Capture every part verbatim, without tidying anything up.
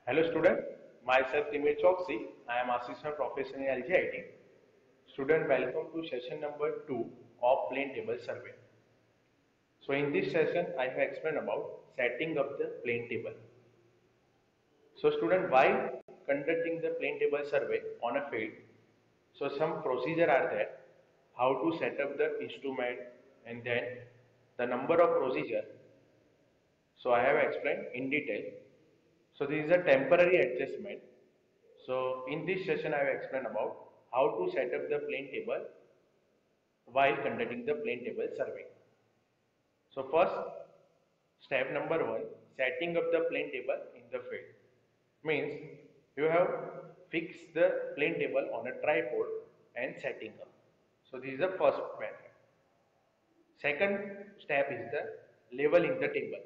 Hello student, myself Timur Choksi. I am assistant professor in L G I T. Student, welcome to session number two of plane table survey. So in this session, I have explained about setting up the plane table. So student, while conducting the plane table survey on a field, so some procedure are there, how to set up the instrument and then the number of procedure. So I have explained in detail. So this is a temporary adjustment. So in this session, I have explained about how to set up the plane table while conducting the plane table survey. So first, step number one, setting up the plane table in the field. Means you have fixed the plane table on a tripod and setting up. So this is the first method. Second step is the leveling the table.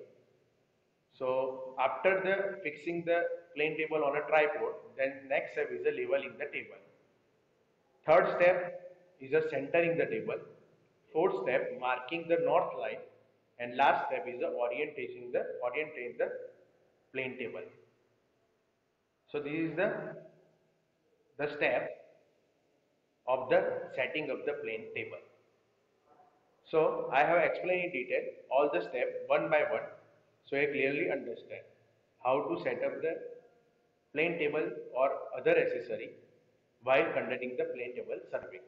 So after the fixing the plane table on a tripod, then next step is the leveling the table. Third step is the centering the table. Fourth step, marking the north line. And last step is the orientation the orientate the plane table. So this is the the step of the setting of the plane table. So I have explained in detail all the steps one by one, so I clearly understand how to set up the plane table or other accessory while conducting the plane table survey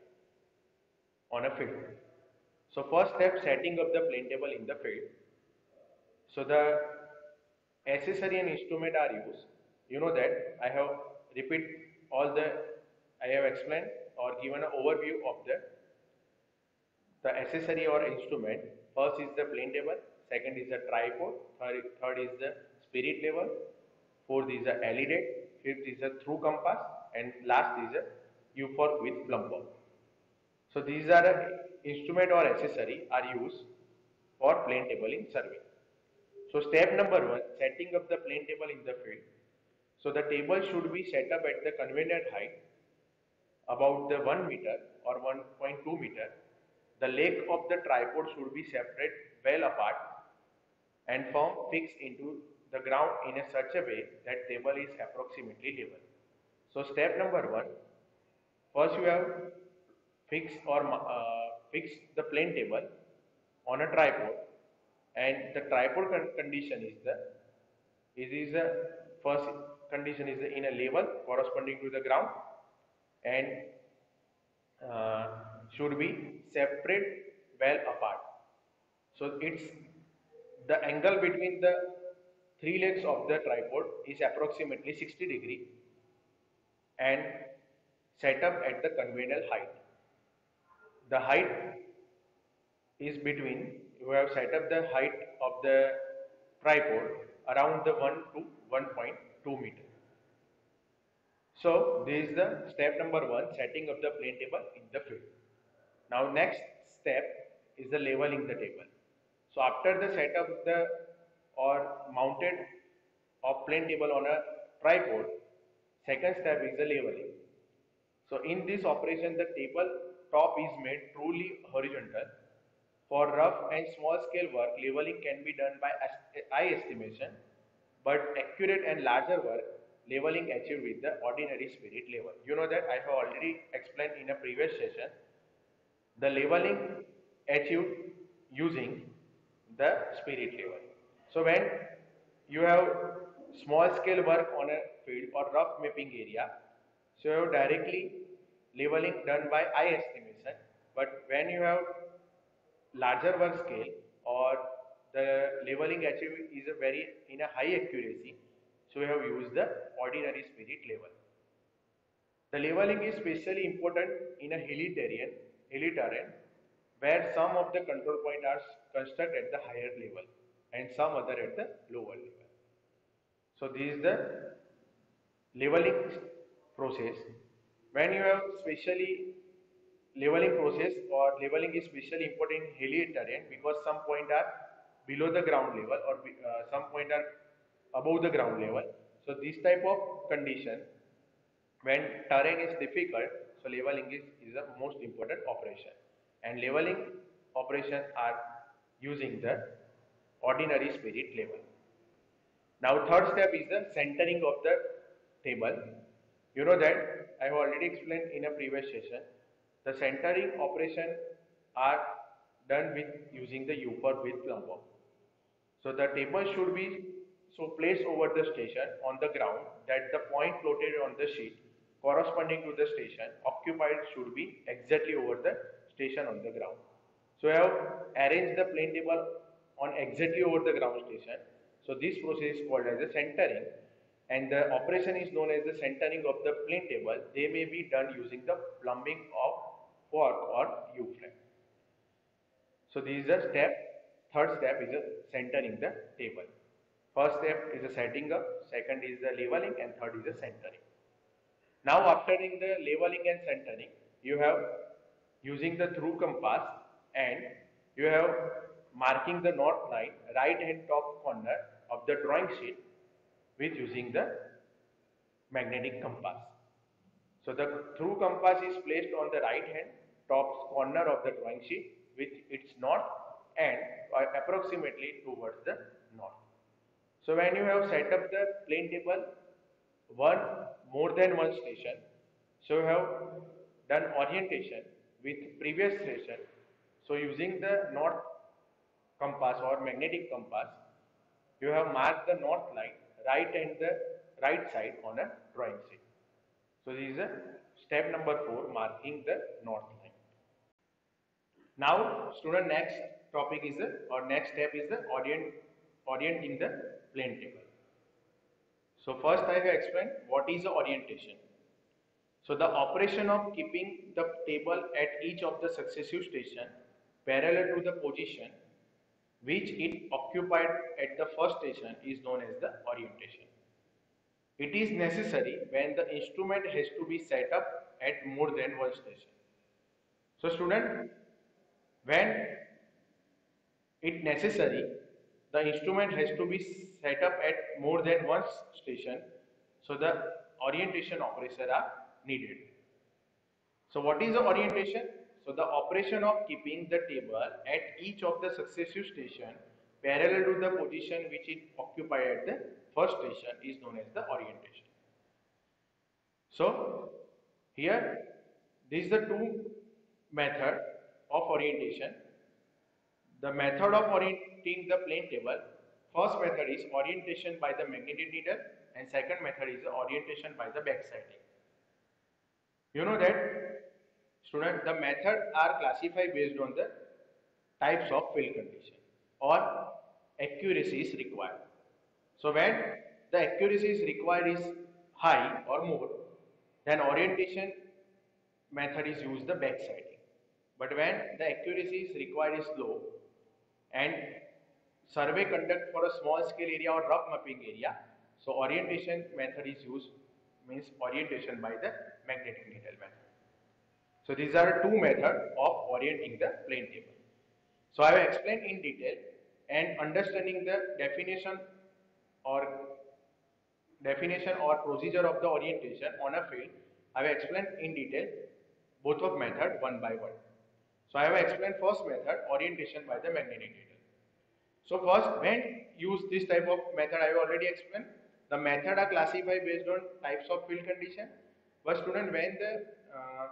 on a field. So first step, setting up the plane table in the field. So the accessory and instrument are used. You know that I have repeat all the I have explained or given an overview of the the accessory or instrument. First is the plane table, second is the tripod, third, third is the spirit level, fourth is the L E D, fifth is the through compass, and last is a U fork with plumb bob. So these are uh, instrument or accessory are used for plane table in survey. So step number one, setting up the plane table in the field. So the table should be set up at the convenient height about the one meter or one point two meter. The leg of the tripod should be separate well apart and firm fixed into the ground in a such a way that table is approximately level. So step number one, first you have fix or uh, fix the plane table on a tripod, and the tripod con condition is the it is the first condition is the in a level corresponding to the ground and uh, should be separate well apart. So it's the angle between the three legs of the tripod is approximately sixty degree and set up at the conventional height. The height is between, you have set up the height of the tripod around the one to one point two meter. So this is the step number one, setting up the plane table in the field. Now next step is the leveling the table. So after the setup the or mounted of plane table on a tripod, second step is the leveling. So in this operation, the table top is made truly horizontal. For rough and small scale work, leveling can be done by eye estimation, but accurate and larger work, leveling achieved with the ordinary spirit level. You know that I have already explained in a previous session. The leveling achieved using the spirit level. So when you have small scale work on a field or rough mapping area, so you have directly leveling done by eye estimation. But when you have larger work scale or the leveling achieved is a very in a high accuracy, so we have used the ordinary spirit level. The leveling is especially important in a hilly terrain, hilly terrain where some of the control points are constructed at the higher level and some other at the lower level. So this is the leveling process. When you have specially leveling process or leveling is especially important in hilly terrain because some point are below the ground level or uh, some point are above the ground level. So this type of condition when terrain is difficult, so leveling is, is the most important operation. And leveling operation are using the ordinary spirit level. Now third step is the centering of the table. You know that I have already explained in a previous session. The centering operation are done with using the U-curve with plumb. So the table should be so placed over the station on the ground that the point plotted on the sheet corresponding to the station occupied should be exactly over the station on the ground. So I have arranged the plane table on exactly over the ground station. So this process is called as a centering, and the operation is known as the centering of the plane table. They may be done using the plumbing of fork or U-frame. So this is a step. Third step is a centering the table. First step is a setting up, second is the leveling, and third is the centering. Now after doing the leveling and centering, you have using the through compass, and you have marking the north line right hand top corner of the drawing sheet with using the magnetic compass. So the through compass is placed on the right hand top corner of the drawing sheet with its north and approximately towards the north. So when you have set up the plane table one more than one station, so you have done orientation with previous station. So using the north compass or magnetic compass, you have marked the north line right and the right side on a drawing sheet. So this is a step number four, marking the north line. Now, student, next topic is the or next step is the orient orienting the plane table. So first I have explained what is the orientation. So the operation of keeping the table at each of the successive station parallel to the position which it occupied at the first station is known as the orientation. It is necessary when the instrument has to be set up at more than one station. So student, when it necessary, the instrument has to be set up at more than one station, so the orientation operation are needed. So what is the orientation? So the operation of keeping the table at each of the successive station parallel to the position which it occupied at the first station is known as the orientation. So here, this is the two method of orientation. The method of orienting the plane table, first method is orientation by the magnetic needle, and second method is orientation by the backsighting. You know that, student, the method are classified based on the types of field condition or accuracy is required. So when the accuracy is required is high or more, then orientation method is used the backsighting. But when the accuracy is required is low and survey conduct for a small scale area or rough mapping area, so orientation method is used, means orientation by the magnetic needle method. So these are two methods of orienting the plane table. So I have explained in detail, and understanding the definition or definition or procedure of the orientation on a field, I have explained in detail both of method one by one. So I have explained first method, orientation by the magnetic needle. So first, when use this type of method, I have already explained. The method are classified based on types of field condition. But student, when the uh,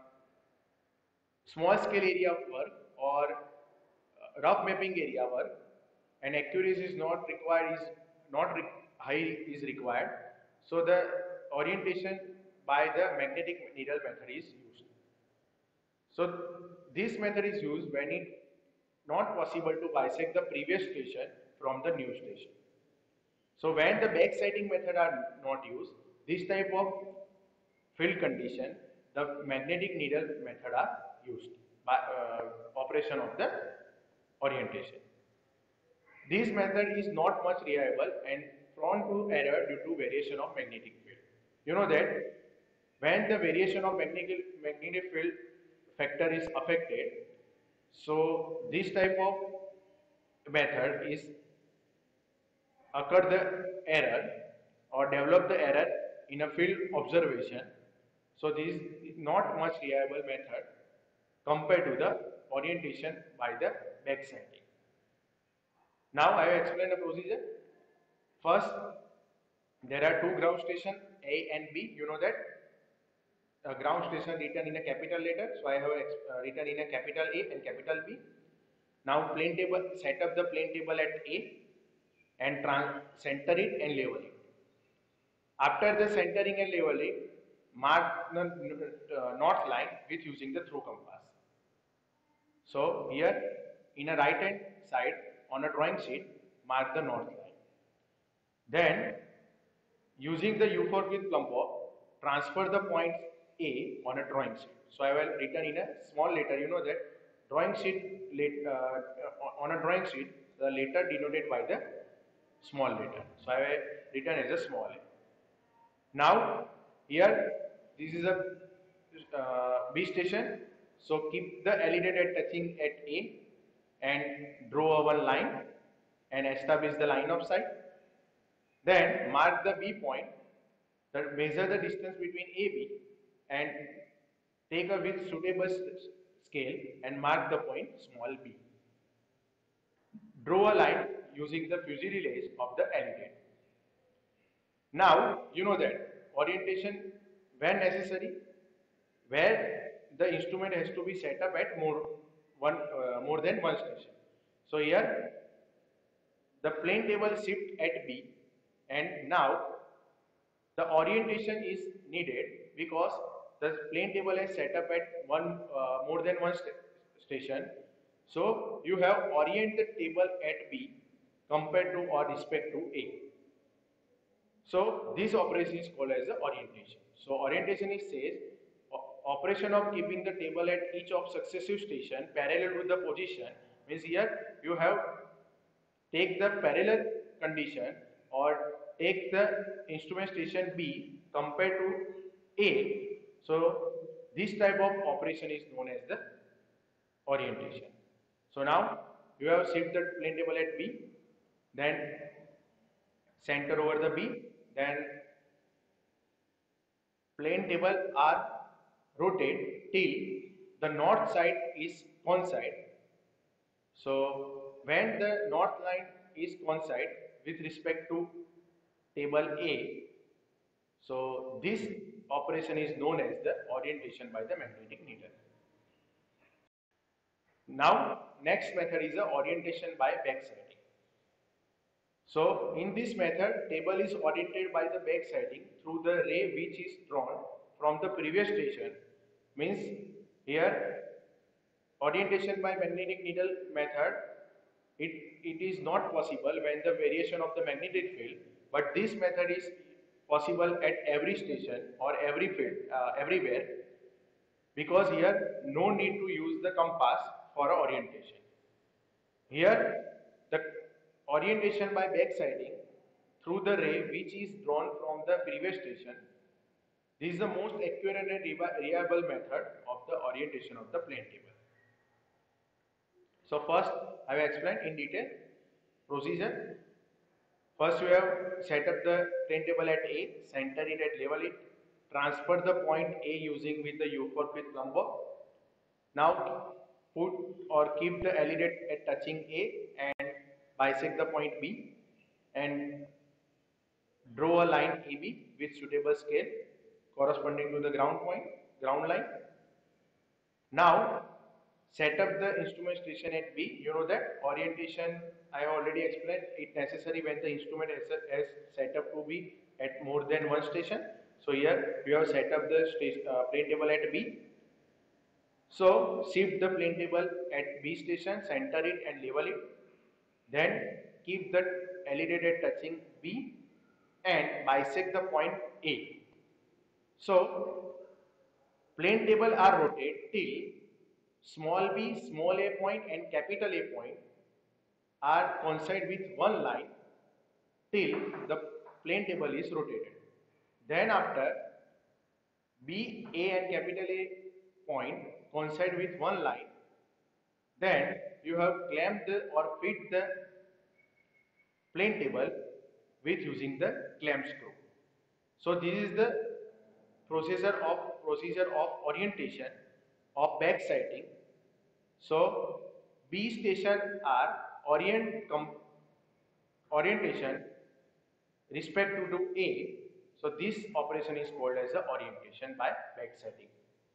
small scale area of work or uh, rough mapping area work and accuracy is not required, is not re high is required, so the orientation by the magnetic needle method is used. So this method is used when it not possible to bisect the previous station from the new station. So when the backsighting method are not used, this type of field condition, the magnetic needle method are used by uh, operation of the orientation. This method is not much reliable and prone to error due to variation of magnetic field. You know that when the variation of magnetic magnetic field factor is affected, so this type of method is occur the error or develop the error in a field observation. So this is not much reliable method compared to the orientation by the backsighting. Now I will explain the procedure. First, There are two ground station A and B. You know that uh, ground station written in a capital letter. So I have uh, written in a capital A and capital B. Now plane table, set up the plane table at A and center it and level it. After the centering and leveling, mark the uh, north line with using the through compass. So here in a right hand side on a drawing sheet, mark the north line. Then using the U four with plumb bob, transfer the points A on a drawing sheet. So I will written in a small letter. You know that drawing sheet uh, on a drawing sheet, the letter denoted by the small letter. So I will written as a small a. Now here this is a uh, B station. So keep the L E D at touching at A and draw one line and establish the line of sight. Then mark the B point, that measure the distance between A B and take a with suitable scale and mark the point small b. Draw a line using the fuselage of the L E D. Now you know that orientation when necessary, where the instrument has to be set up at more one uh, more than one station. So here the plane table shift at B, and now the orientation is needed because the plane table is set up at one uh, more than one st station. So you have orient the table at B compared to or respect to A. So this operation is called as the orientation. So orientation is says operation of keeping the table at each of successive station parallel with the position, means here you have take the parallel condition or take the instrument station B compared to A. So this type of operation is known as the orientation. So now you have shift the plane table at B, then center over the B, then plane table are rotate till the north side is coincide. So when the north line is coincide with respect to table A, so this operation is known as the orientation by the magnetic needle. Now next method is the orientation by backsighting. So in this method, table is oriented by the backsighting through the ray which is drawn from the previous station. Means here orientation by magnetic needle method, it, it is not possible when the variation of the magnetic field, but this method is possible at every station or every field, uh, everywhere, because here no need to use the compass for orientation. Here the orientation by backsighting through the ray which is drawn from the previous station, this is the most accurate and reliable method of the orientation of the plane table. So first I will explain in detail procedure. First you have set up the plane table at A, center it at level it, transfer the point A using with the U four with plumb bob. Now put or keep the L E D at touching A and bisect the point B and draw a line A B with suitable scale corresponding to the ground point, ground line. Now set up the instrument station at B. You know that orientation I have already explained, it necessary when the instrument is set up to be at more than one station. So here we have set up the station, uh, plane table at B. So shift the plane table at B station, center it and level it. Then keep the L E D at touching B and bisect the point A. So plane table are rotated till small b, small a point and capital A point are coincide with one line till the plane table is rotated. Then after B, A and capital A point coincide with one line, then you have clamped the or fit the plane table with using the clamp screw. So this is the procedure of procedure of orientation of backsighting. So B station are orient com, orientation respect to, to A. So this operation is called as the orientation by backsetting.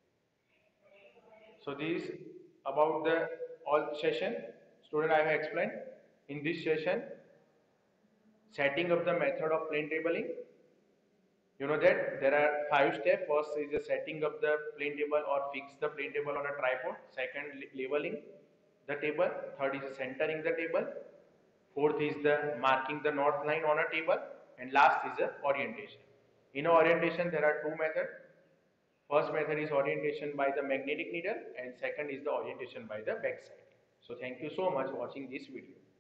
So this is about the all session. Student, I have explained in this session setting up the method of plane tabling. You know that there are five steps. First is the setting up the plane table or fix the plane table on a tripod. Second, leveling the table. Third is centering the table. Fourth is the marking the north line on a table. And last is the orientation. In orientation, there are two methods. First method is orientation by the magnetic needle and second is the orientation by the backside. So thank you so much for watching this video.